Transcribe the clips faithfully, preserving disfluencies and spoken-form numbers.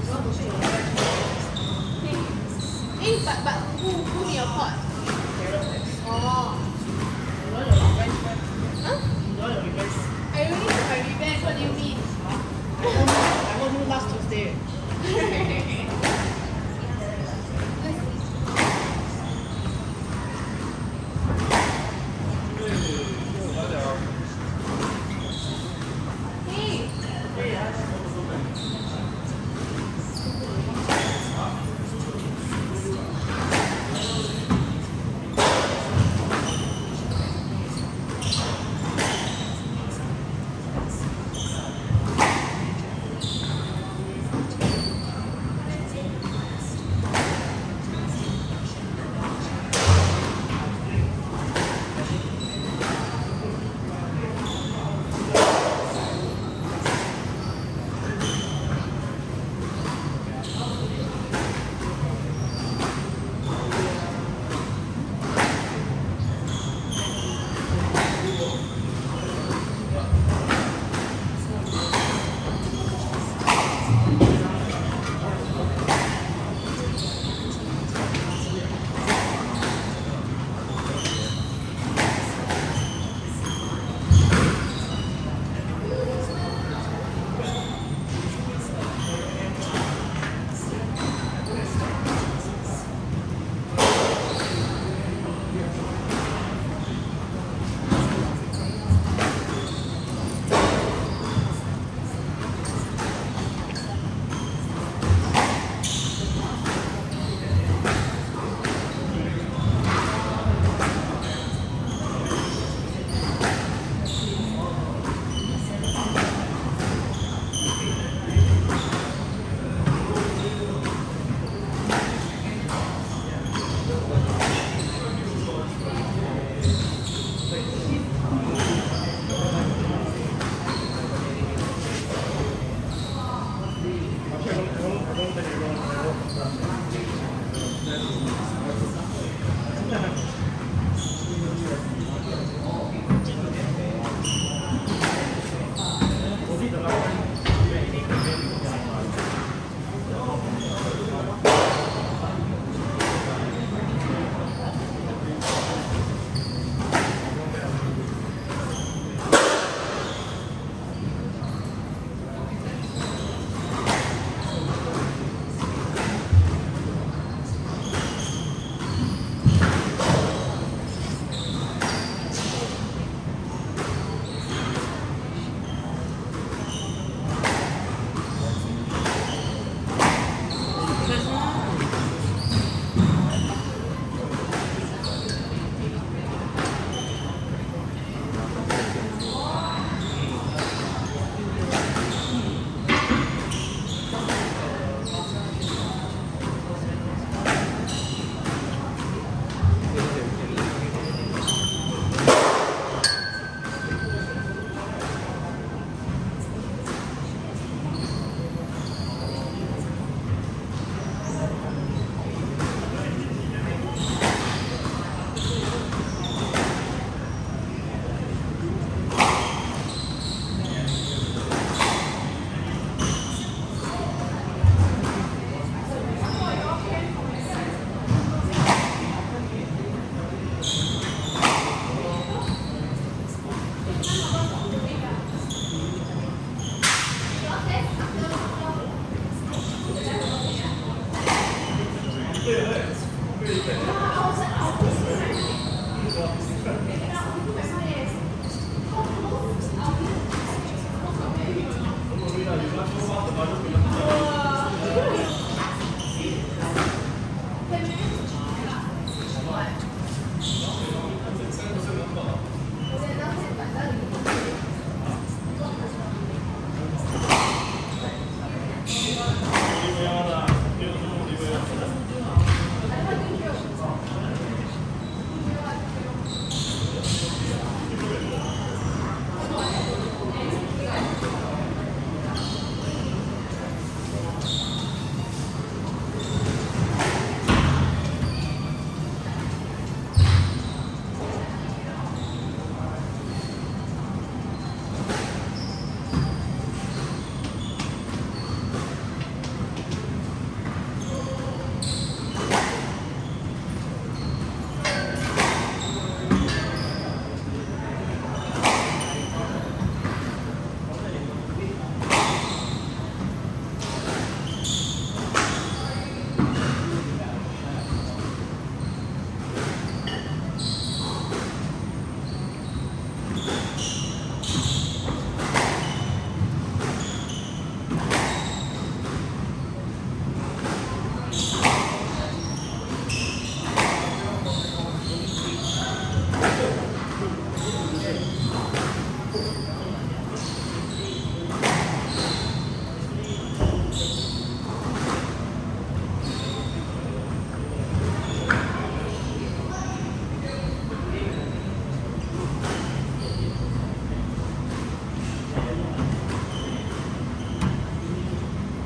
Eh, but but who who need your pot? Oh. Huh? I already took my revenge. What do you mean? I won't do last Tuesday.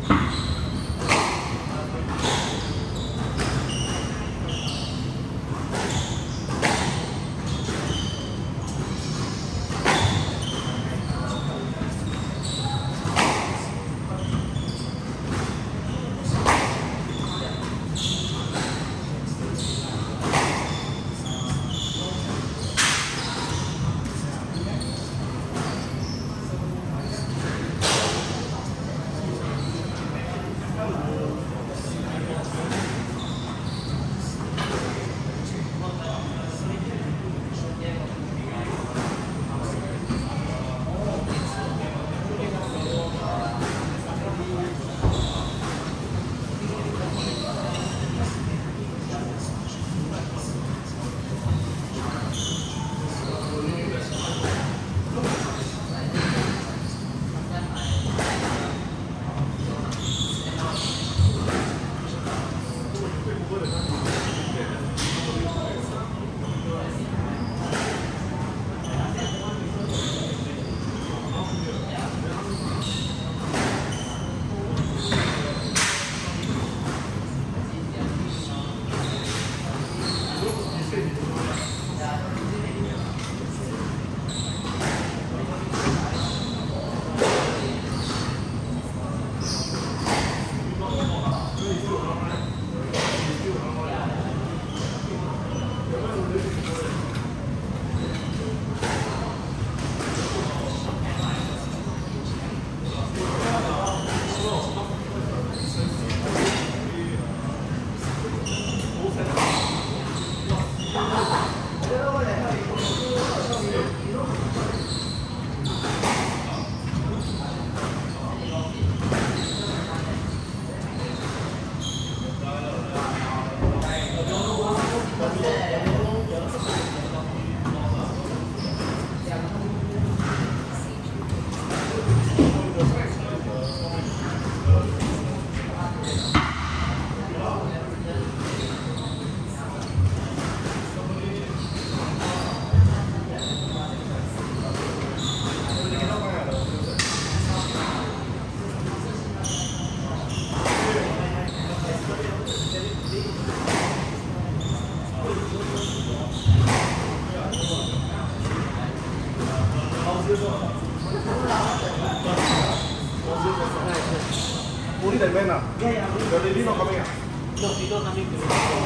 Only the men ah? Yeah, yeah. The lady not coming ah? No, she's not coming to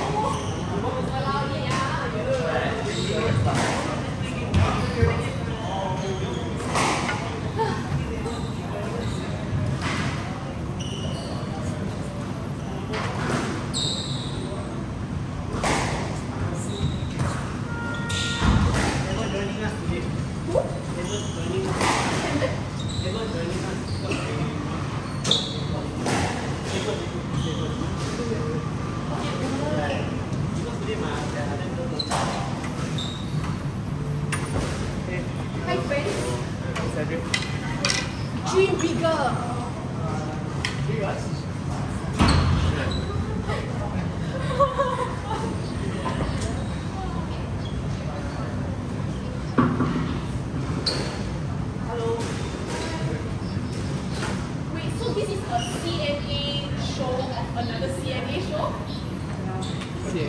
Hi friends. Cedric. Dream bigger. Hello. Wait, so this is a C N A show of another C N A show? C A A.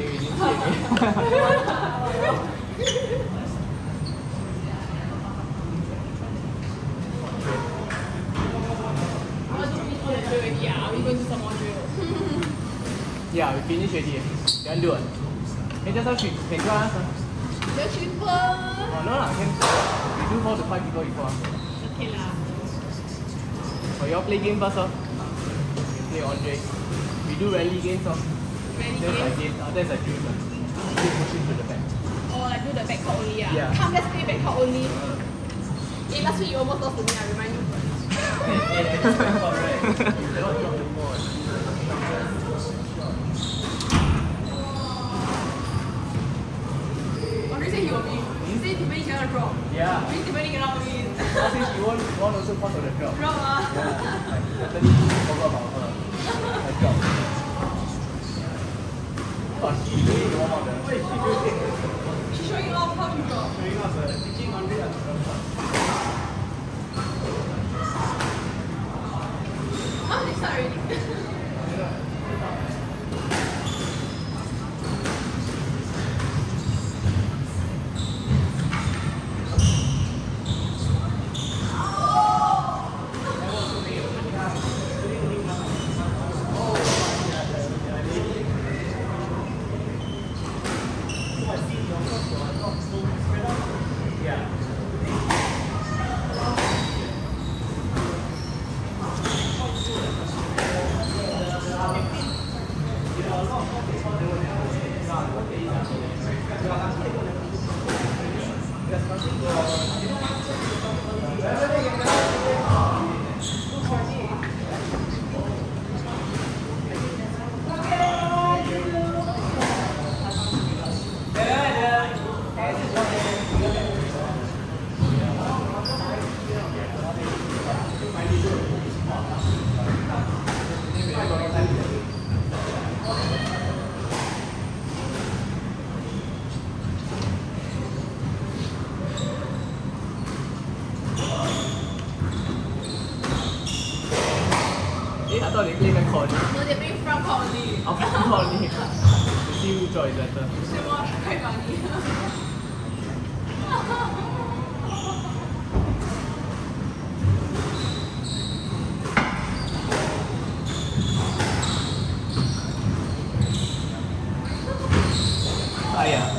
Yeah, are we going to do some more drill? Yeah, we finished already. Then do it. Hey, just now she can go us. The triple. Oh no lah, can we do four to five people before. Okay lah. Oh, y'all play game first, oh. We play Andre. We do rally games, oh. Ready That's like game? game. Uh, that's like drill. Uh. Keep pushing to the back. Or like do the back cut only, yeah. Yeah. Come, let's play back cut only. Hey, last week you almost lost to me, I remind you. Hey, hey, that's back out, right? You cannot drop the ball. Andre said he will win. He said Tiffany cannot drop. Yeah. Means Tiffany cannot win. Now since you won, you won also cause of the drop. Drop ah. Yeah, like totally forgot about her. Her drop. Oh, she really know how the. What is she doing? She's showing off how to drop. Showing us uh, teaching Andre how to drop. Huh? start already. I thought they play back Colony. No, they bring from Colony. Oh, from Colony. See who joins better. Should watch quite funny. Ah, yeah.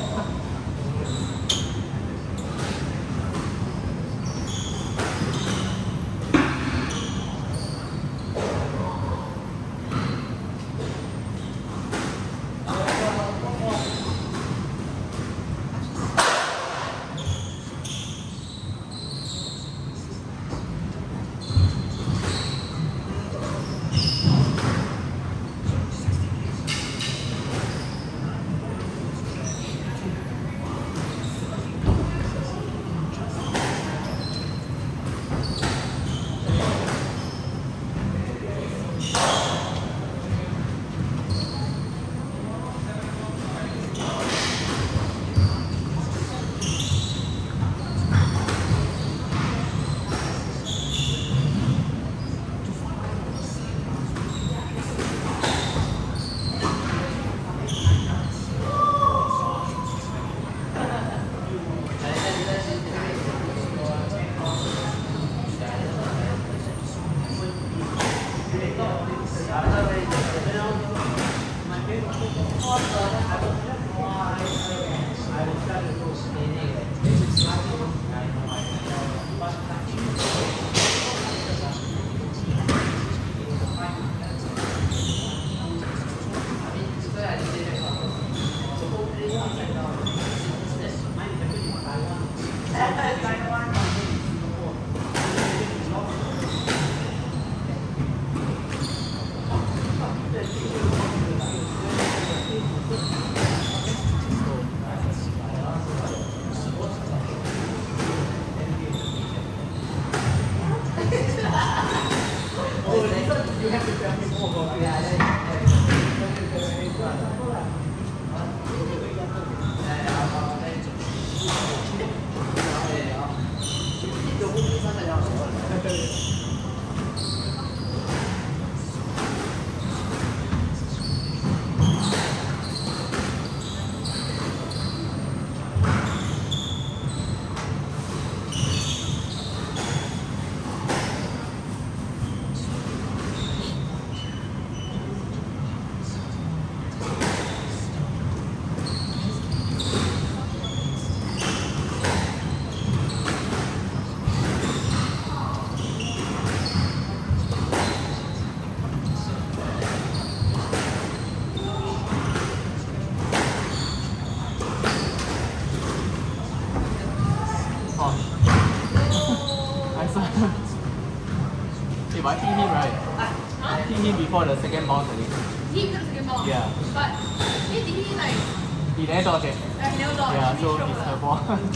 If I hit him right, Huh? hit him before the second bounce again. He got the second ball. Yeah. But eh, did he like He never dodge it. uh, he never dodge? Yeah, He so throw it's the- her ball. Ah, I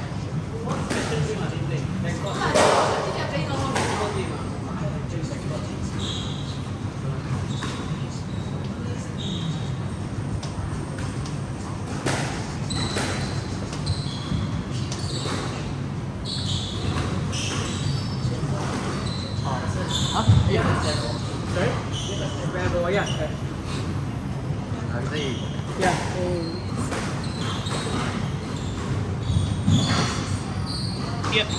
think they're playing normal game. Oh. Huh? Yeah. Sorry? Wherever, yeah. Nanti. Yeah. Yep.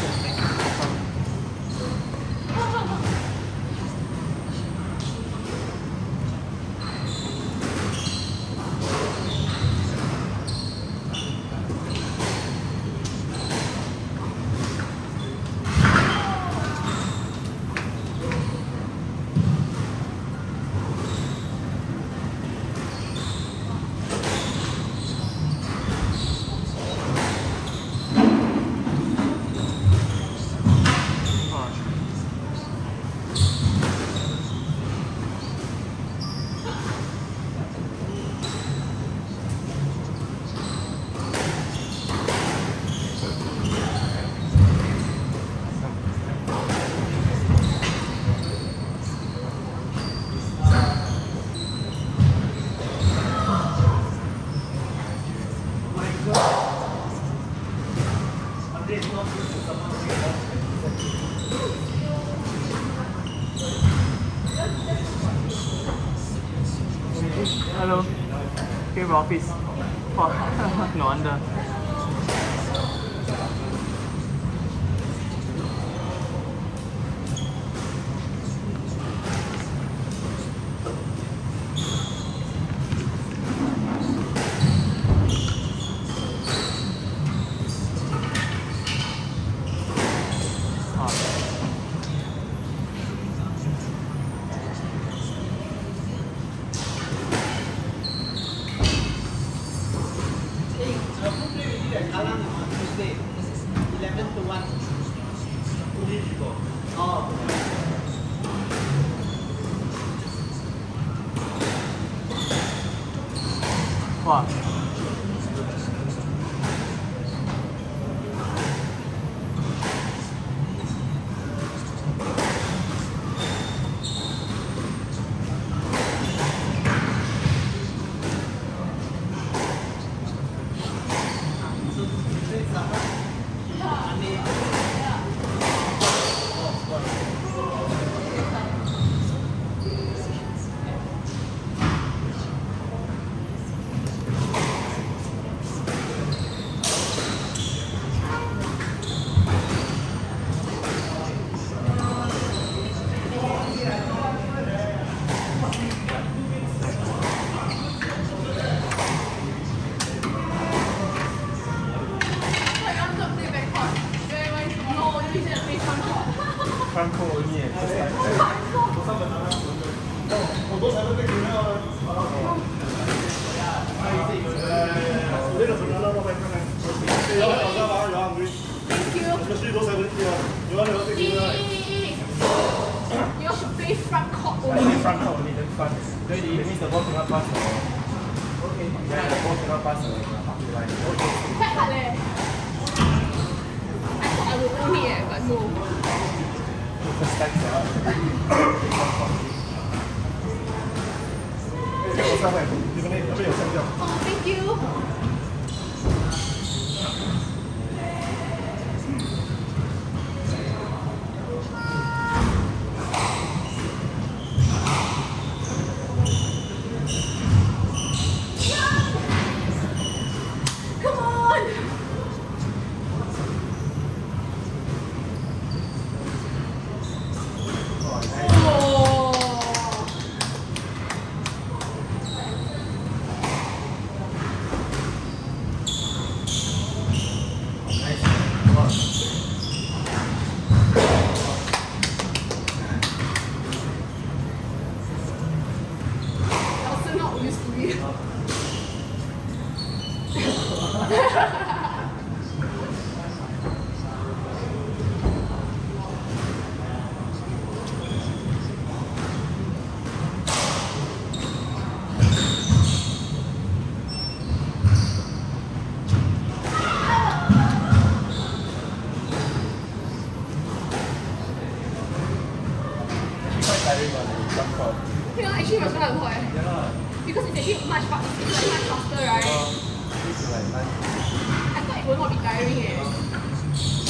Hello. Favorite office. Oh, no wonder. Wow. Front court only eh, first time. Oh, those haven't taken now. Little banana, not my friend. You want to you're hungry. Thank you. Especially those haven't taken. You want to take Eat, dinner? eat, eat, eat. You all should play front court Only only. front court only, then front. That means the ball cannot pass. Okay. Yeah, the ball cannot pass. Okay. Quite hard leh. I thought I would own it eh, but no. First time, yeah. Hey, what's up, man? You can eat. I bet you're sent down. Oh, thank you. Come on. Oh. I'm still not used to it. Quite tiring one, front court. You know, actually it was kind of hot eh. Yeah. Because it's a bit much, fa- it's like much faster, right? This is like nice. I thought it would not be tiring eh.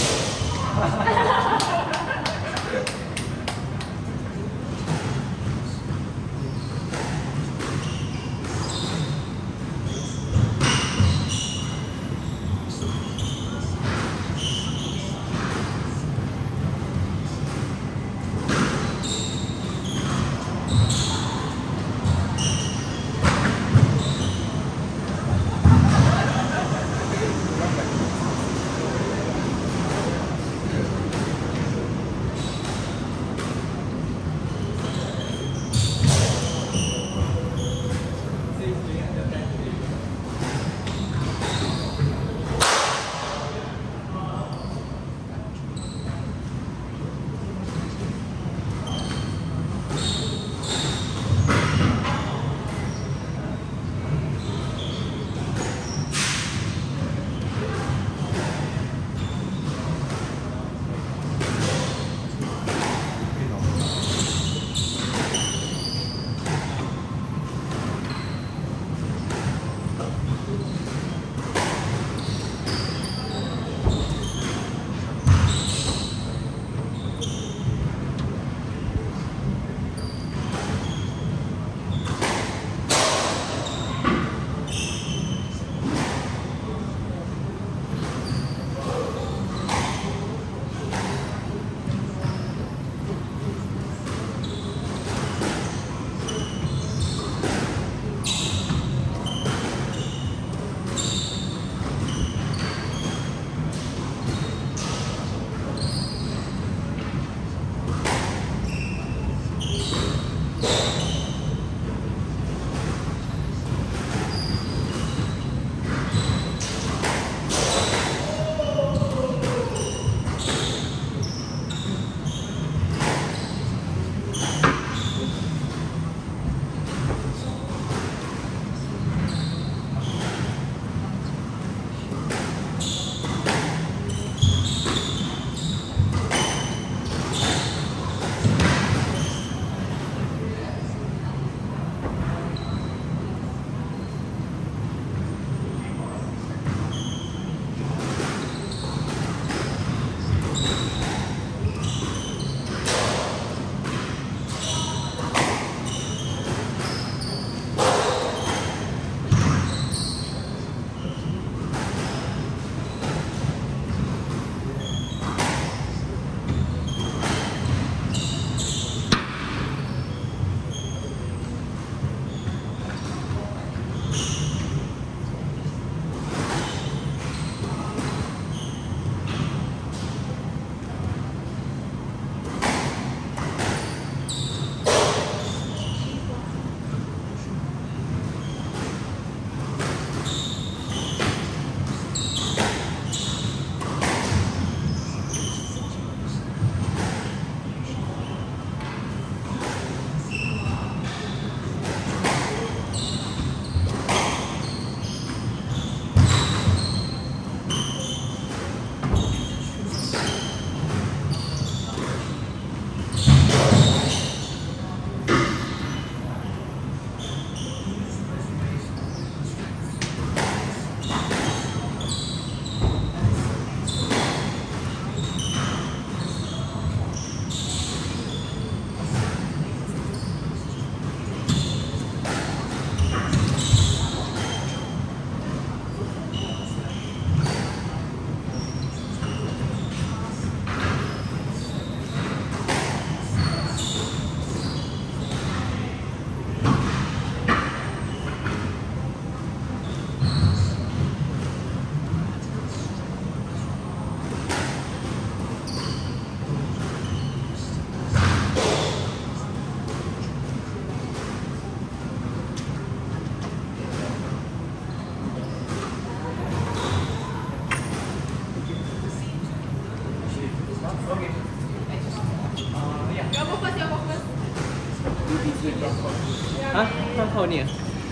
Huh? How near?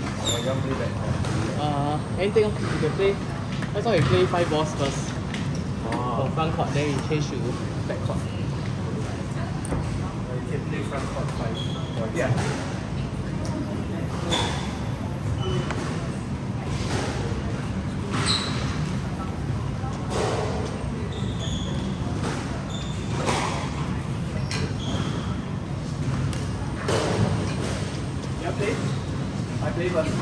Uh, anything you can play. That's why we play five balls first. For front court, then we change to back court. You can play front court five. Yeah. You play? I play first.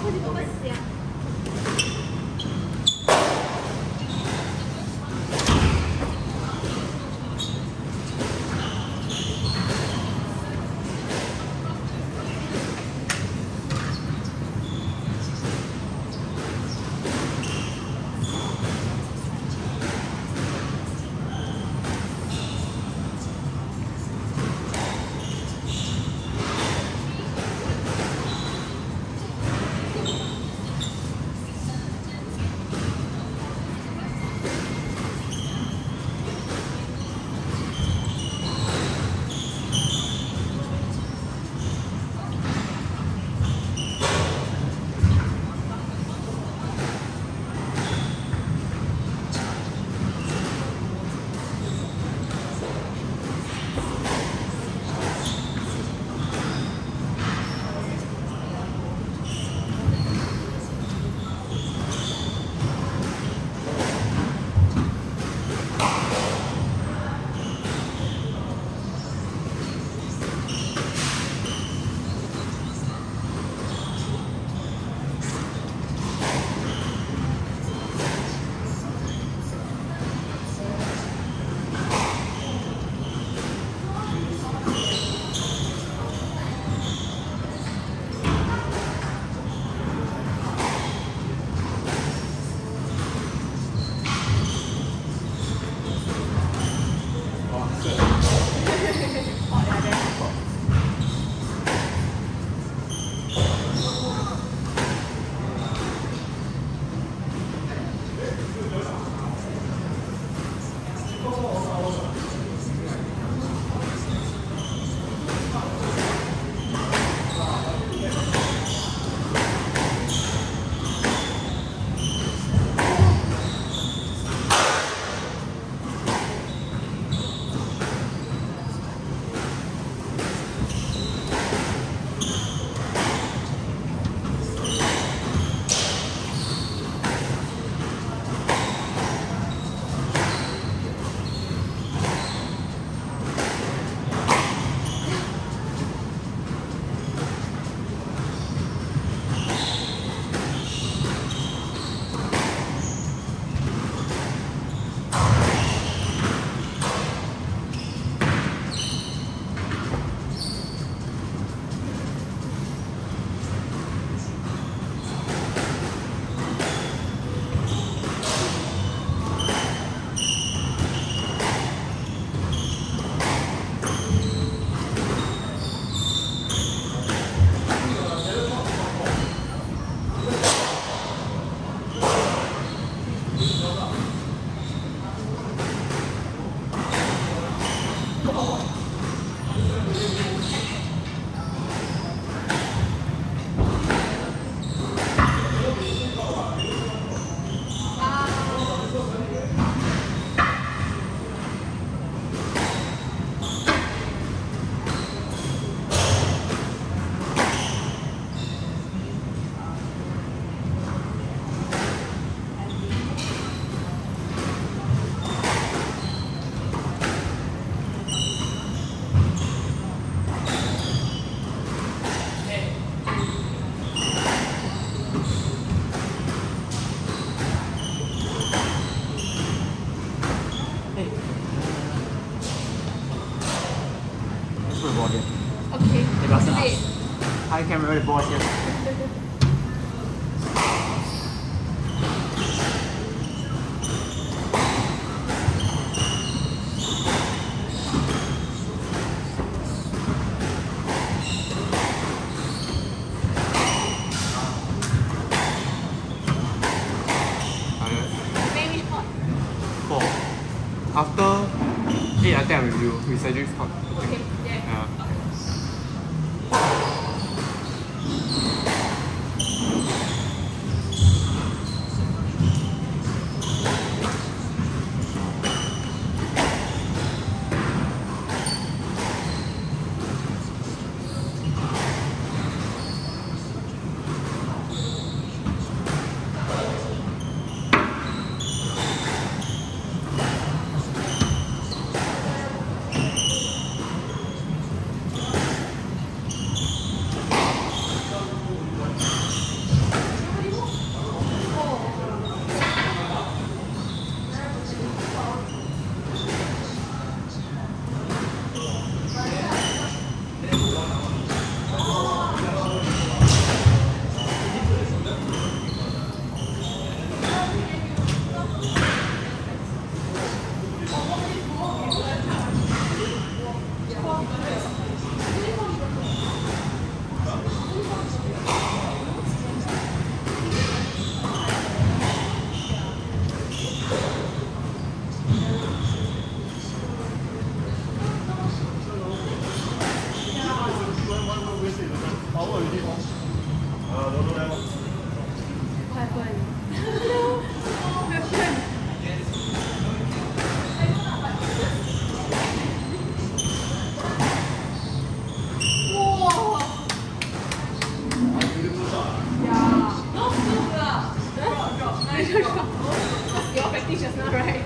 I can't remember the ball here. Play which part? Four. After eight, I think I'm with you. With Cedric's part. Okay, yeah. Yeah. Your practice just now, right?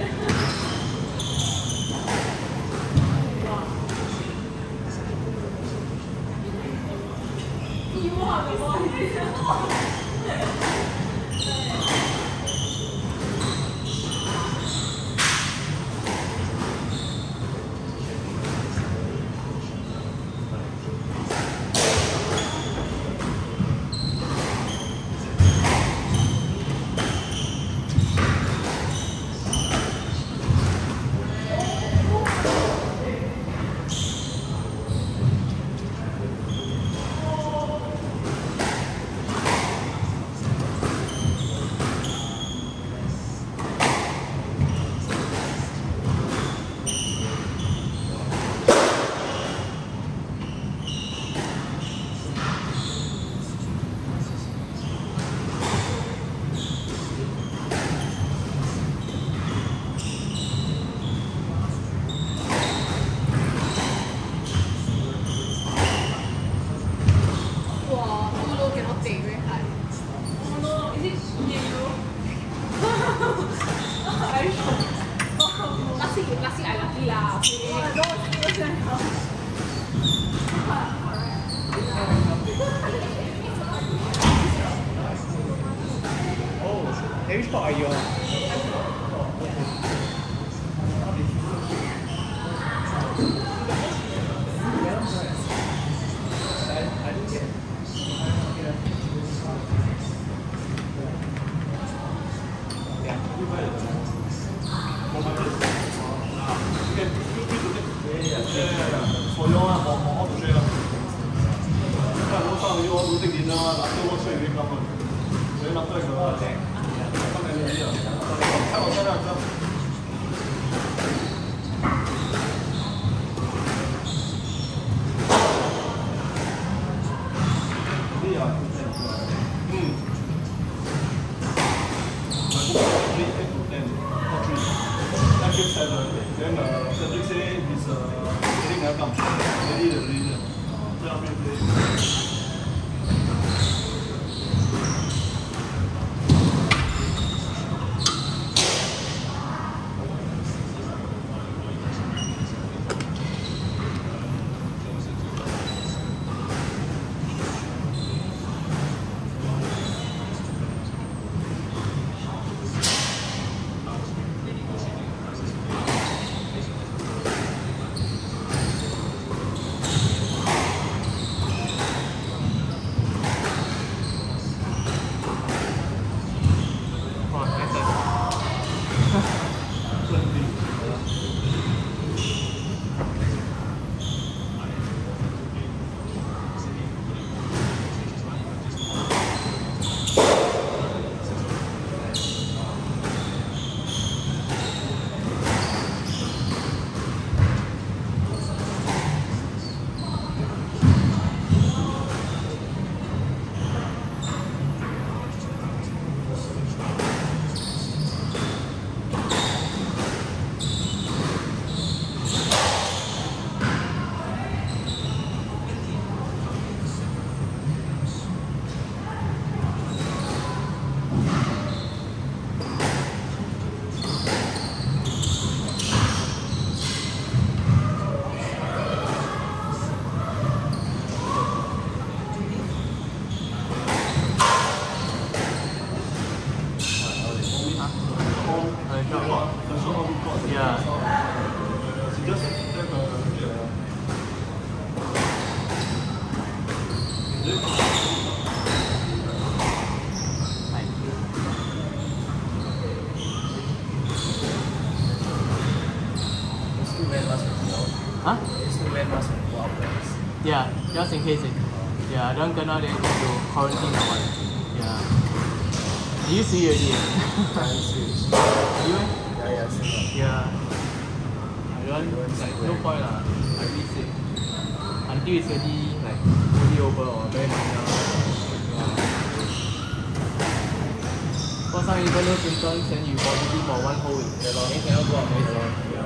Hey, which part are you on? For you ah, for for all to share lah. Kan aku tahu you all to take dinner lah, after work straight away come on. Then after the come and eat lah. Come on, come on, come. Yeah. Hmm. I book actually eight to ten, not three. I give seven. Then uh, Cedric say he's uh, getting never come. Ready the reason. So I'm going to play. Just in case it, yeah, don't kena then need to quarantine or what. Yeah. You see already. You? Eh? Yeah, yeah, same. Yeah. I don't like no point lah. I really say until it's already like fully over or very minor. Yeah. For some even no symptoms, then you positive for one whole week. Yeah, lor. Then cannot go out very long. Yeah.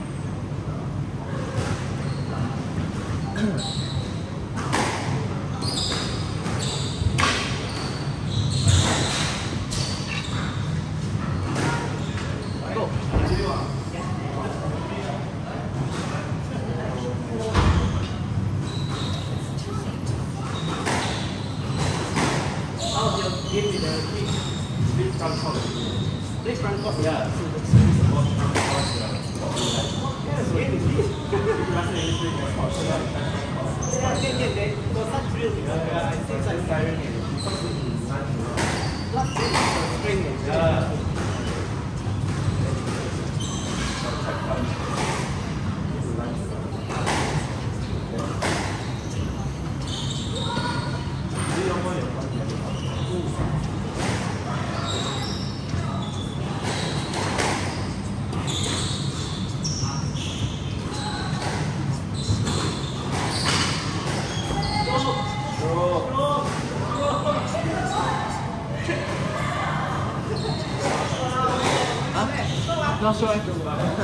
Not sure. Hey,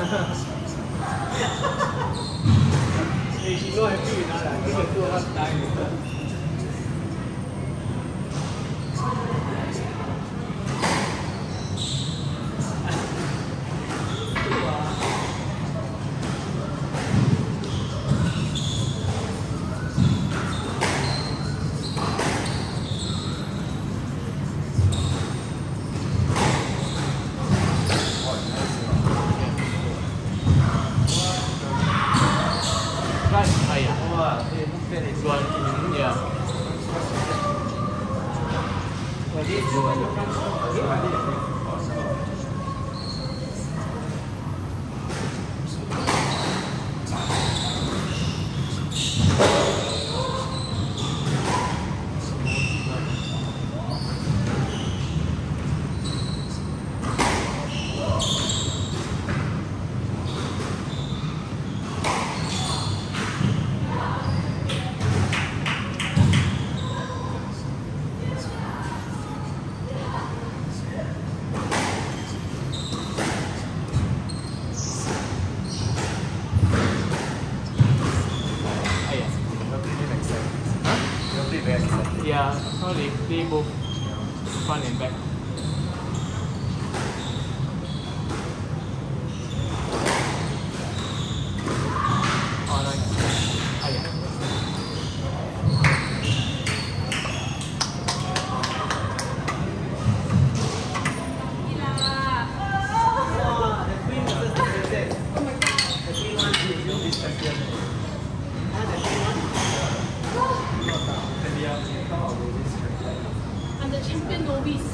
she not happy with us. I think we're too hard time. Right. Ah, yeah. Wow, hey, book that is One. Yeah. Well, this is one of the front store. Okay, I did it. Yeah, so they play both front and back. Oh, nice. Ah, yeah. I'm the champion novice.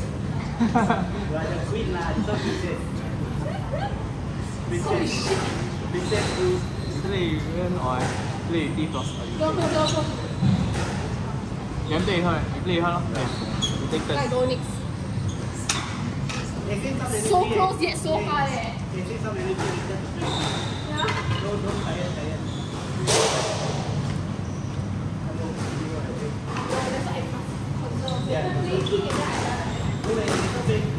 Holy shit. Play even or play with Thief lost. Go, go, go, go. You want play with her? You play with her, no? Yeah. You take I turn. go next. So close yet so far eh. Yeah. That's why I conserve. Yeah. Play king and then I die.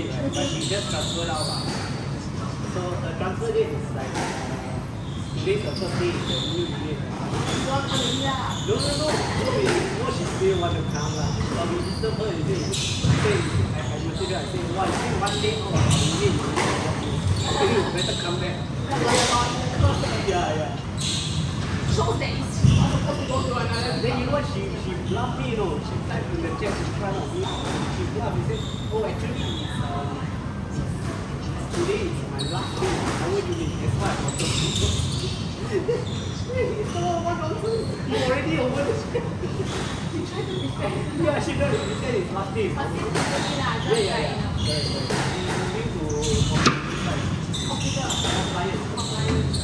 unit, right? But she just transferred out. Uh. So the transfer date is like uh, today's the first day in the new unit. Right? Don't come in here. No, no, no. So we know she still want to come. Uh. But we disturb her and say, say I, I message her, I say, why you say one day out of the unit, I tell you, better come back. Yeah, yeah. Shows that it's not supposed to go to another. Then you know what, she, she bluffed me, you know, she typed in the chat in front of me, she bluffed, she said, oh actually it's, um, it's, today is my last day, how would you mean, that's why I was so it's all one nonsense, you already over the shit. She tried to defend. Yeah, she tried to pretend it's last day. But since it's only lah, Yeah, just yeah, like, yeah, you know. correct, correct. She's moving to Computer. compliance. Compliance.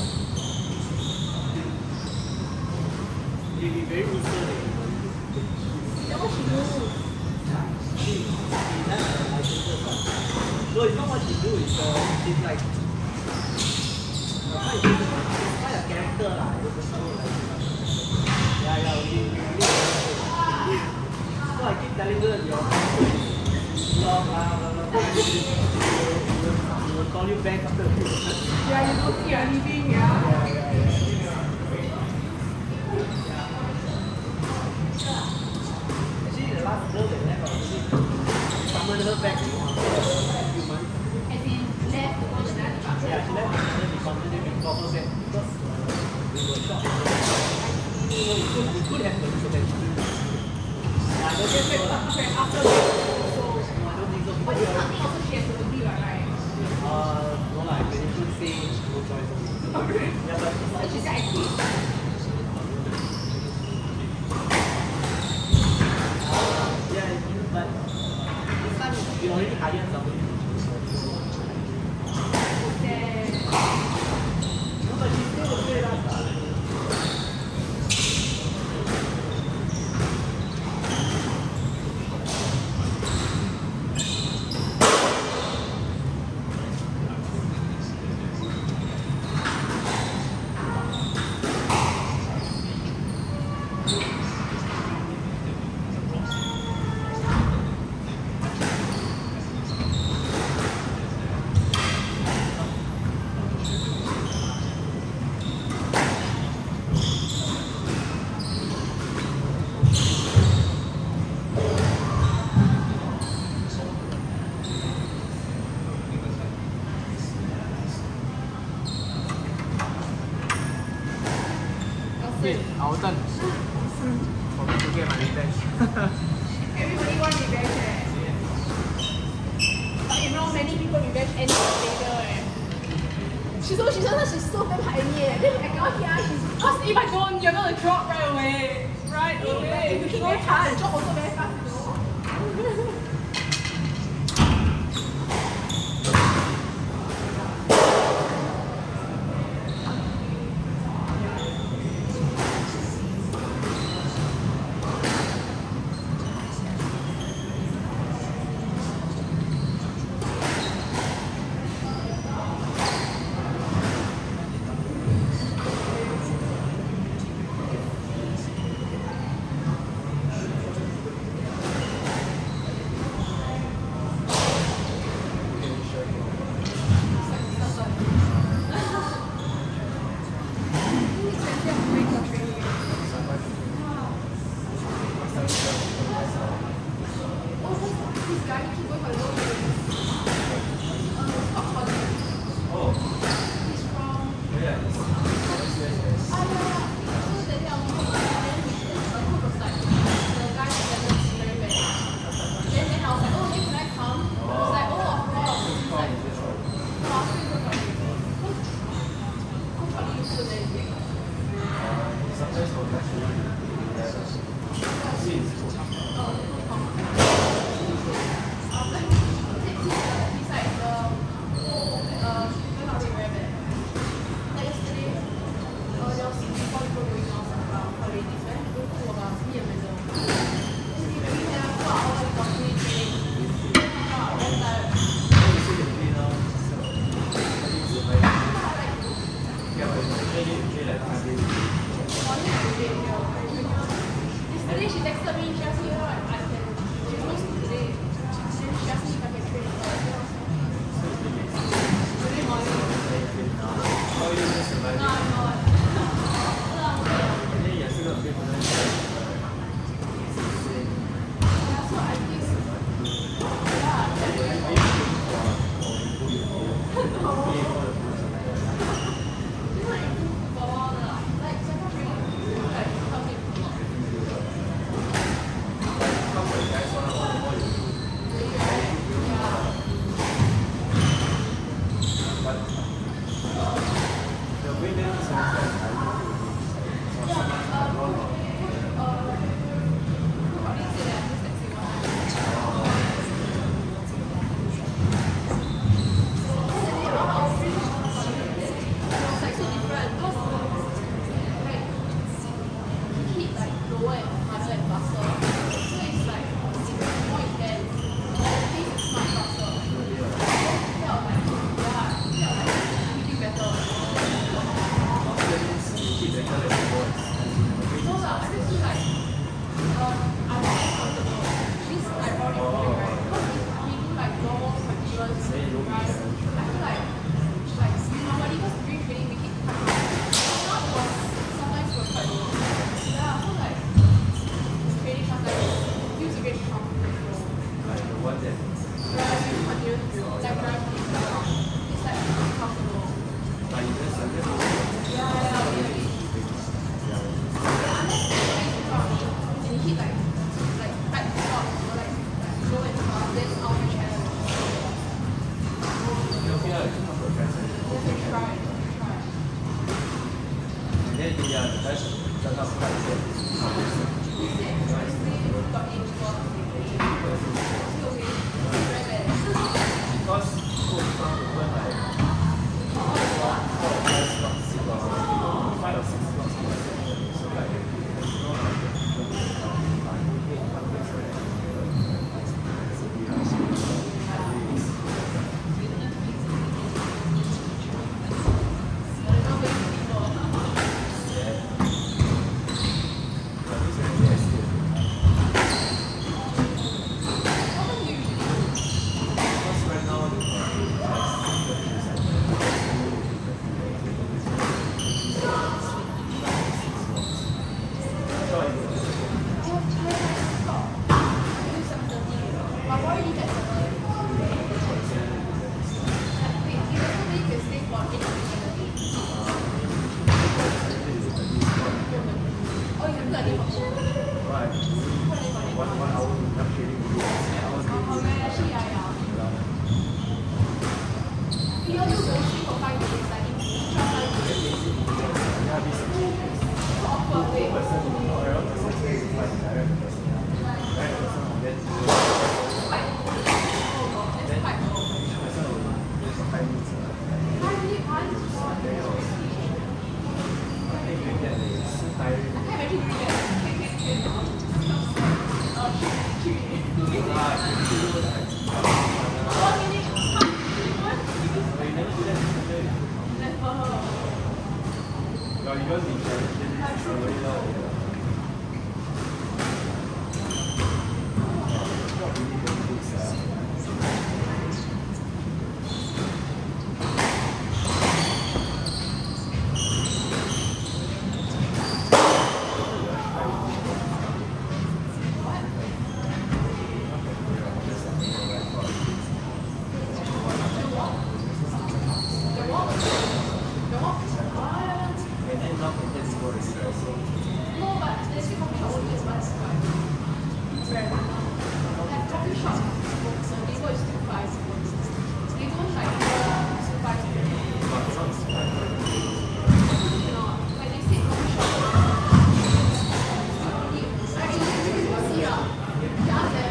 You'll be very eager. Then what she do? She, she does her licenses. Uh. So it's not what she do, it's uh, she's like, uh, quite, she's quite a character lah. Yeah, yeah, we, we really so I keep telling her, your blah, blah, blah, blah, blah. We will call you back after a few minutes. Yeah, you don't see anything, yeah. Yeah, yeah, yeah. Actually, the last girl that left, I summoned her back, you know, after a few months. As in, left to go to another job. Yeah, she left and then we continued with call her back because uh, we were short. So it could, it could happen potentially. Yeah, I don't think so. Okay, after that, so. No, I don't think so. But Because this we kind of thing also she has to agree, right? uh, no, like, when you should say no choice. Okay. Yeah, but it's So like, she said I quit. yeah, you, but this time we already hired somebody. Then, No, but she still will say that. Uh, Wait, our turn. For me to get my revenge. everybody want revenge, eh? But you know, many people revenge ends later, eh? She's so, she's so, she's so damn high eh? Then I cannot hear her, she's. Cause if I don't, you're gonna drop right away. Right away. You very fast. The drop also very fast, you know? Sometimes for one one hour enough training to do ten hours Oh, daily. man, actually, yeah, yeah. You know, you go sleep for five days, like in twelve five days. Yeah, this So awkward, wait. person or the other person say it's like direct person. Direct person then Quite cool. Oh, God, that's quite cool. person will just five minutes. Five minutes, one is for the I think doing that is tiring. I can't imagine doing that. Can, can, can. Oh, shit, three minutes, two minutes. Ah, you do like One minute, half minute, but you never do that before. never. Well, you don't be challenged, then it's very loud. Not really very good, sir. And then now can just go to stress. No, but there's a coffee shop only as well as five. It's very good. Like coffee shop, so label is still five. They don't like uh, still five. Cannot. Like they say coffee shop. Only, I mean, you can see ah. Yeah, there.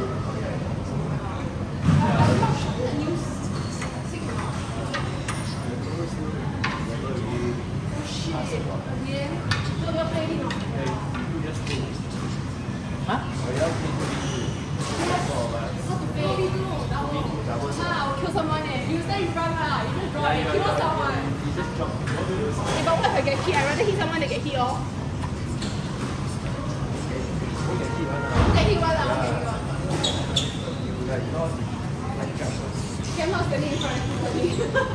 But the coffee shop is a new signal. Oh shit. Again. So you're playing now. Huh? I'll kill someone eh. You stay in front lah. You just draw and kill someone. You just jump. If I what if I get hit, I'd rather hit someone that get hit off. Get hit one lah. Get hit one. Okay, I'm not standing in front of everybody.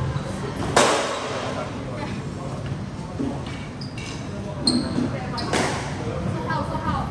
How, so how?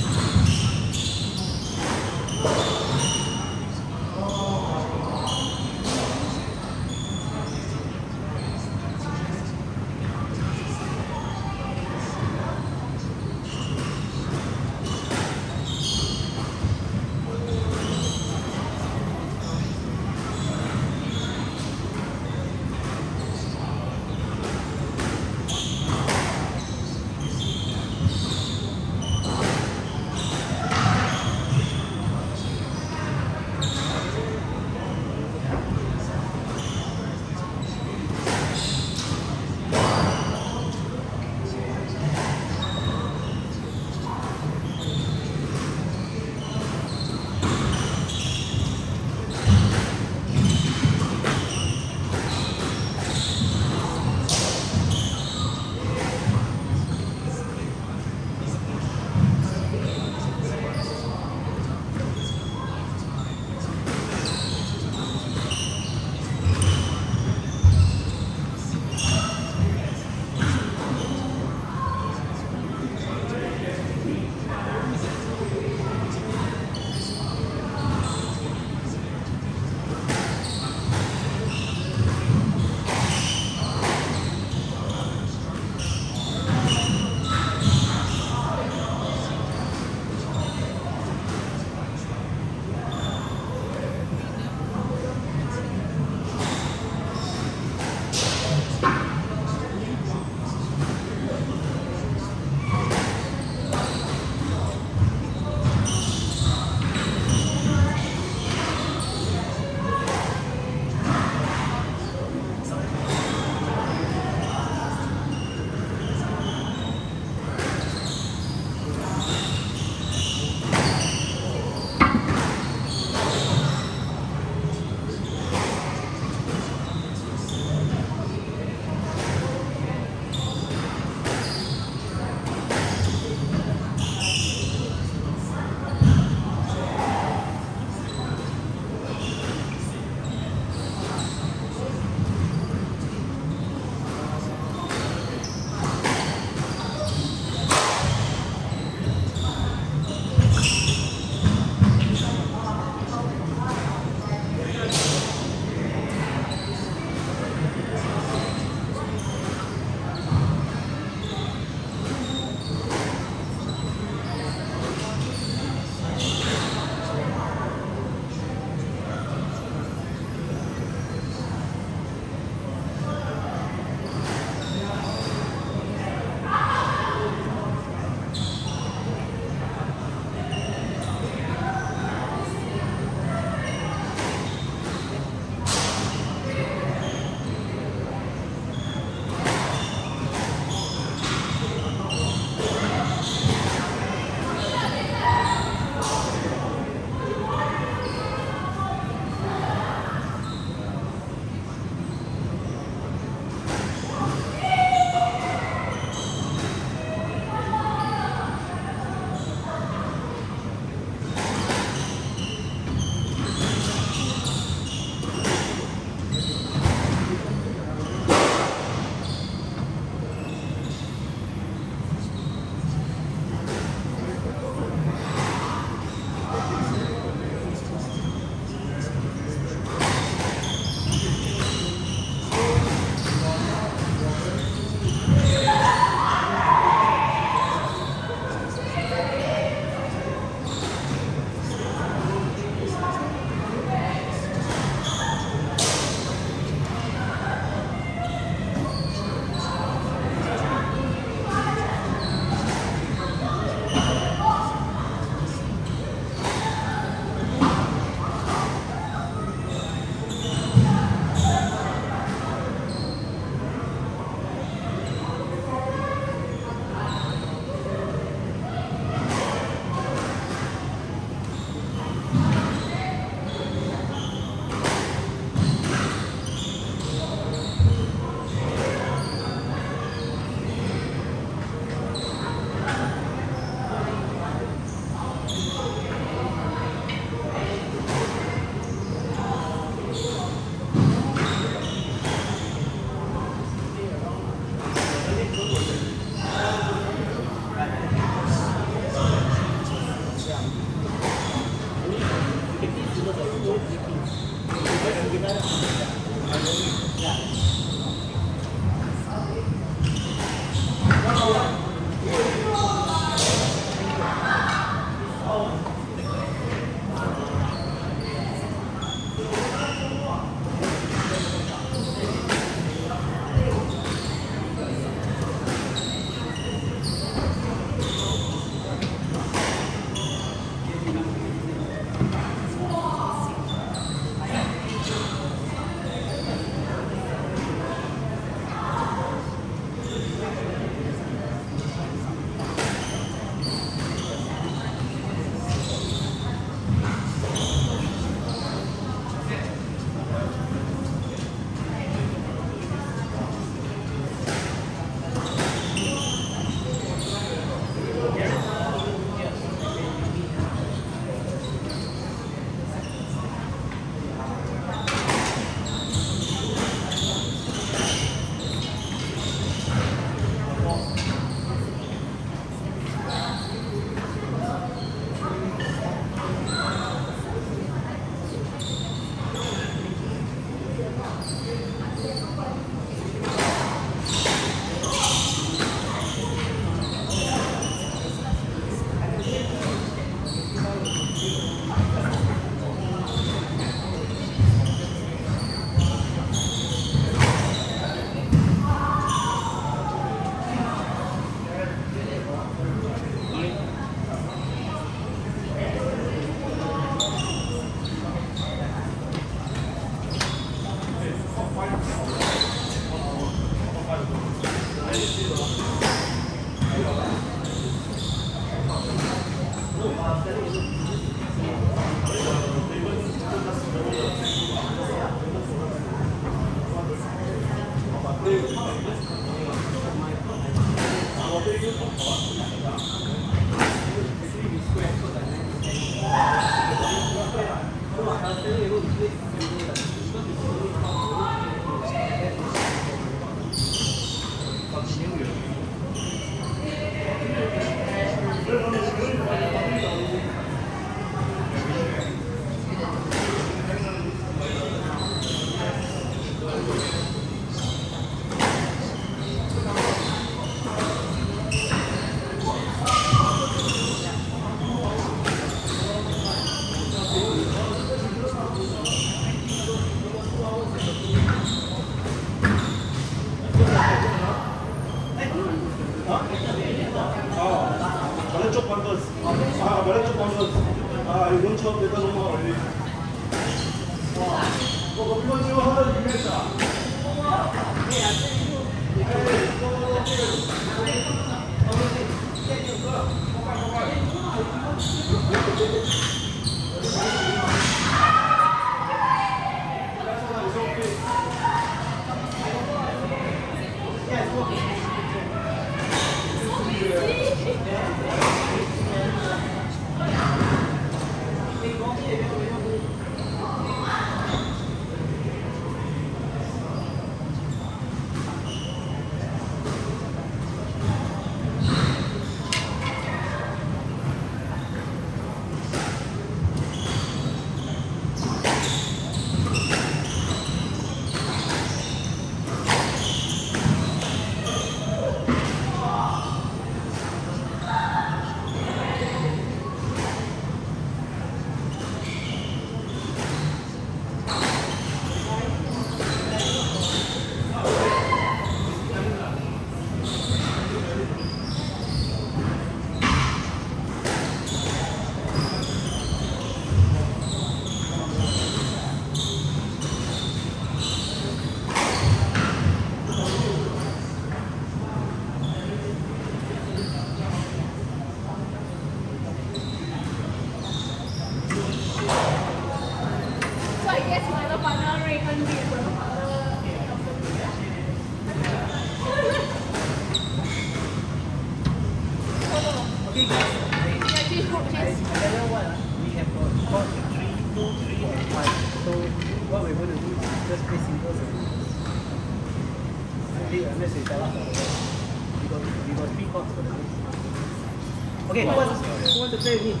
Okay, who wants, who wants to play with me?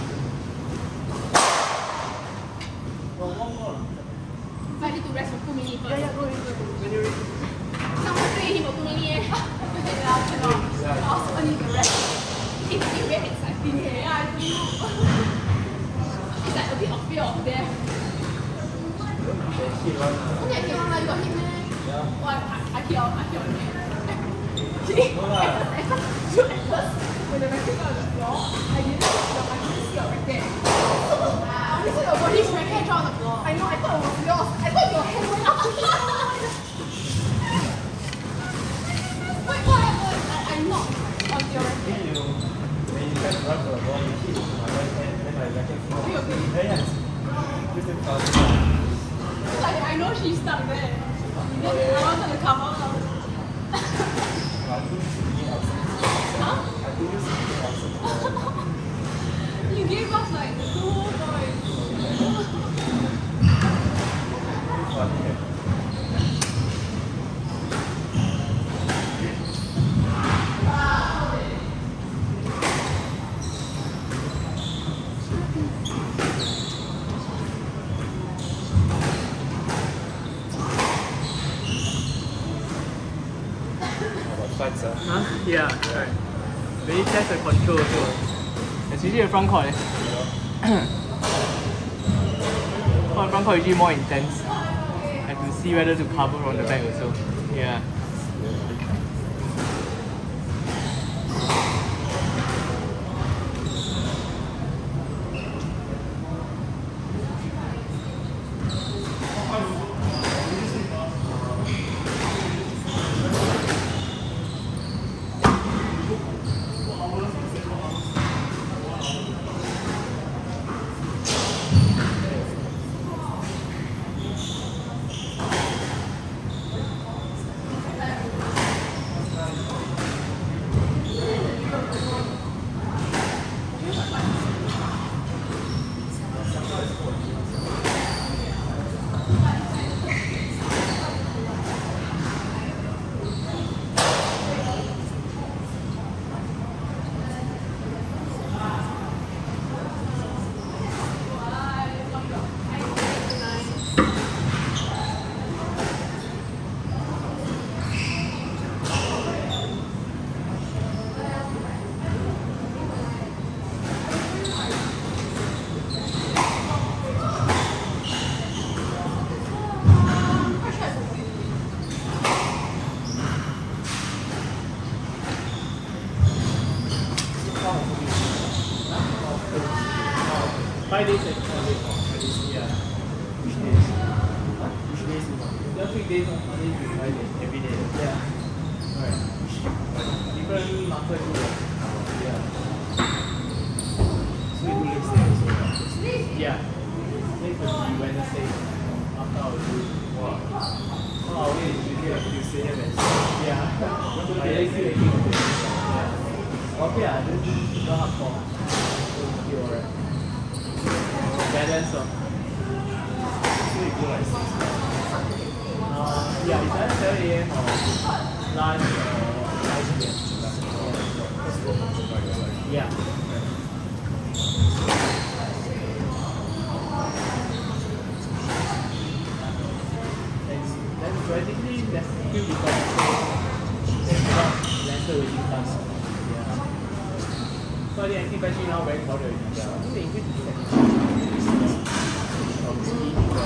I need to rest for two minutes first. Yeah, yeah, go ahead. When you're ready. Someone play him for two minutes. I also need to rest. It's very exciting. Yeah, I do. It's like a bit of fear of death. Okay, I cannot lie, you got hit meh? Yeah. Oh, I, I, I hit on, I hit on it. No lah. At first, so at first, when the racket got on the floor, I didn't see your, I didn't see your racket. I only saw your body's racket drop on the floor. I know, I thought it was yours. I thought your hand went up to me. Wait, what happened? I, I'm not on your racket. When you, when you try to run for the ball, you hit my right hand, then my racket fall. Are you okay? Yeah, yeah. Just a foul. Like, I know she's stuck there. Then I wanted to come out. Huh? You gave us like two points. Huh? Yeah, right. Very test and control also. Especially the front court. Eh? Oh, front court usually more intense. I have to see whether to cover on the back also. Yeah. five days and seven days. Yeah. Which days? Huh? Which days you want? Just weekdays on Monday to Friday. Every day. Yeah. Alright. Different master group. Yeah. So you do next day also. Right? Yeah. Next will be Wednesday. After our group. Wow. Oh, our way is usually like Tuesday and Wednesday. yeah. I like to think of it. Yeah. Okay, I don't do super hardcore. So it's still alright. Balance of. So you do like six months. Uh, yeah, it's either seven A M or lunch or five P M. Yeah. And then practically there's few people there's not lesser waiting class. Yeah. So I think active battery now very crowded already. Yeah. I think they increase to seventy-five from fifty people.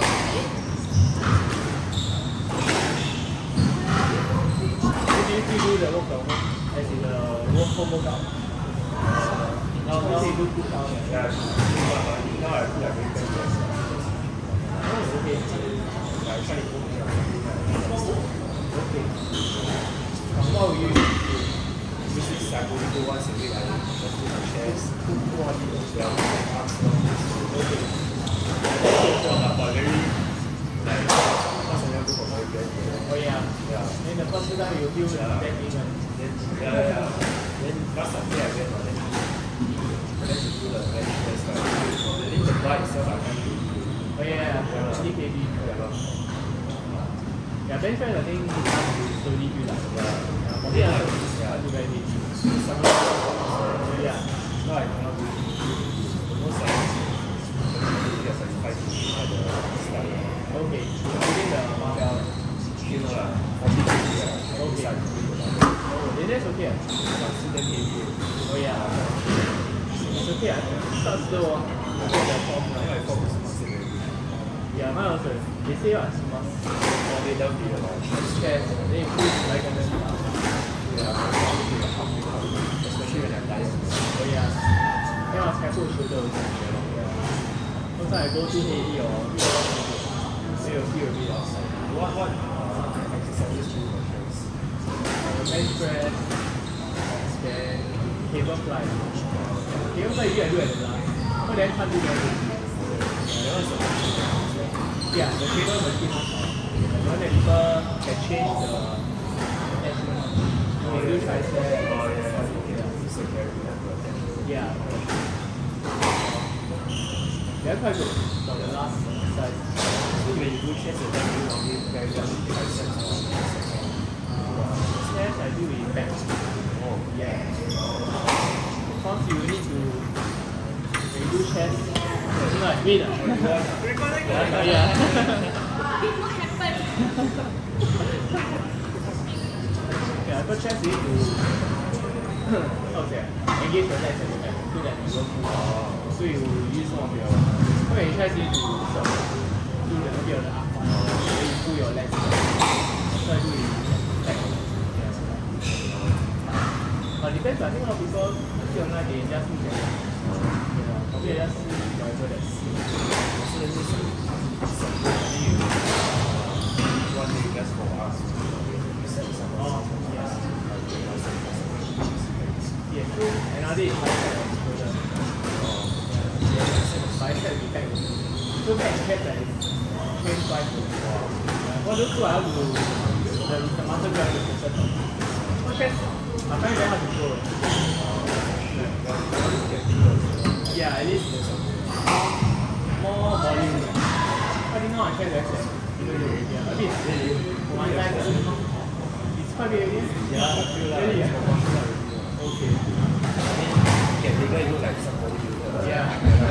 Do you still do the work from home? As in the work home workout? Uh, now, now you do two hours. Yeah, now I feel like very bad. Oh, okay. I try to cook here. Okay. Um, what will you do? This is I only do once a week. I just do my chest. Cook what you do. Yeah, my arms. Okay. But very like once I never go for very bad. Oh yeah. Yeah. Then the first time you feel Yeah. that even. Then yeah, yeah, yeah. Then last Sunday I went on it. Then to do the bench press. Like, then the bar itself I can't do. Oh yeah, yeah. Sleep heavy. Yeah, lor. Yeah, bench press I think it's time to slowly build up. Yeah. For me, I Yeah. do very heavy. Some Yeah. now I cannot do it. Most like yes, like five to eight at the start. Okay. Including the barbell. You know lah, forty K G lah. Okay. Start to do it. Oh, then that's okay. ah. But still damn heavy. Oh yeah. It's okay. I start slow. ah. Get the form Now right. I focus on muscle already. Yeah, mine also. They say what? Must Four day down be about chest, then you push like and then down. yeah, especially when I'm tired. Oh yeah. Then I must careful with shoulder also. Yeah. Sometimes I go too heavy or then you'll feel a bit outside. What what uh, exercises do you for strength? Uh, bench press, then cable fly. Cable fly usually I do at the last. But then can't do very heavy. That one's a Yeah, the cable machine. The one that people can change the attachment. You can do tricep. oh yeah, okay. So carry that. Yeah. They're quite good for the last exercise. So when you do chest and then you normally carry down triceps or biceps. Chest I do with back. Oh Yeah. Because you need to, when you do chest, you know like wait. ah. Yeah. Yeah. What happened? Yeah, for chest you need to how to say, ah, engage your legs at the back so that you won't move. So you use some of your, so when you chest you need to sort of do a bit of the arm, then you pull your legs back. So I do it back. Yeah. But depends, I think a lot of people I see online they just do that. Yeah, probably they just see whatever that's so that means then you uh, one day just for us. You set some oh, yes. Yeah, true. Another is bicep and shoulder. Bicep will be back. So back and chest that is train twice. Yeah. Well, those two I have to, the, the muscle grab to focus on. For chest, I find it very hard to grow. Yeah, at least more, more volume. I think now I chest very flat. Yeah, a bit. One time, it's quite big again. Yeah, I feel like Really? it's proportional already. Okay. Get bigger, you look like some bodybuilder. Yeah.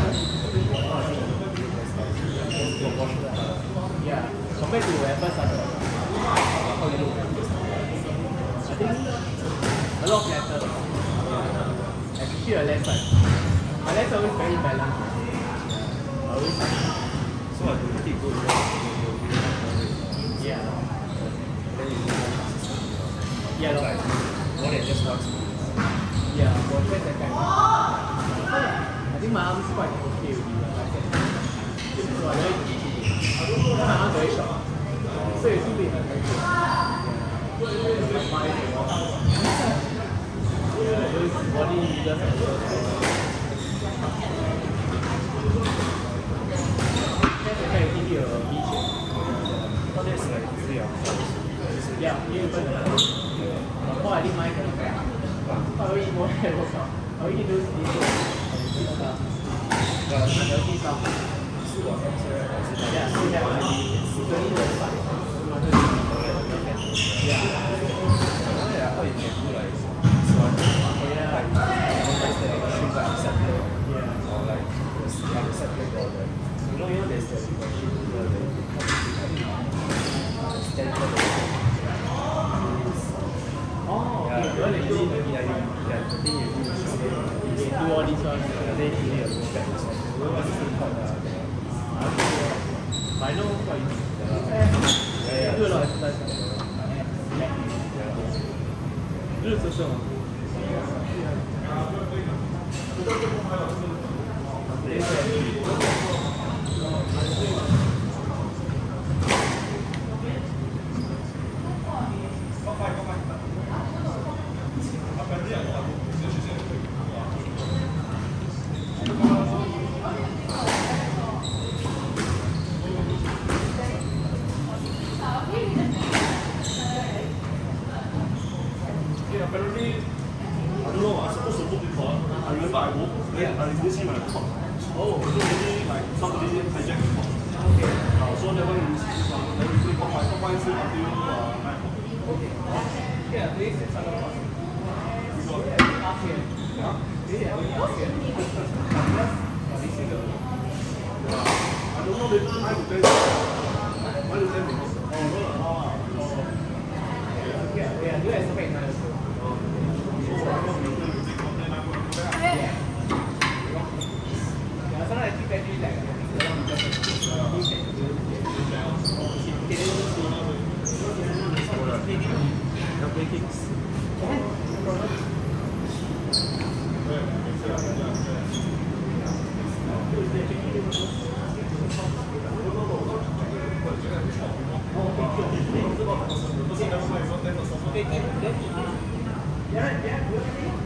Proportional. Yeah. Compared to when I first started, how you look? I think a lot flatter. Yeah. Especially the left side. My left side always very balanced. Yeah. Always. So I do pretty good. Yeah. Then you do more consistent. Yeah. Like more than just once a week. Yeah. For chest and back. I think my arms quite okay with you. Like 是吧？然后他好像嘴小，所以是不是很很久？就是买什么？就是我另一个很多。可以听有理解。 那是来治疗。 Yeah, you put it. But why did Mike? How you more? How you do this? Yeah, so that might be the leader. Yeah. Yeah, how you can do like so Yeah. like shoes like separate. Yeah. Or like the separate or the you know you know there's the machine where they stand for the Oh, yeah, okay. you want to do it, yeah, you, yeah, the thing you do is just You do all these ones. yeah, then you need a move back. What's the thing called? Uh, But I know what you mean. yeah, yeah, Do a lot of exercise. yeah. 日子是吗？ Yeah, apparently, I don't know, I'm supposed to book it for, I remember I booked, then I didn't see my report. Oh, so maybe like somebody hijacked the report. Okay. Uh, so never released this one, then we put my top line through until uh, nine o'clock. Okay. Yeah, this is another one. We got it. Okay. Yeah? Yeah, okay. I don't know, maybe nine to ten. nine to ten minutes. Oh, no, no, no. Yeah, yeah, you expect nice. So,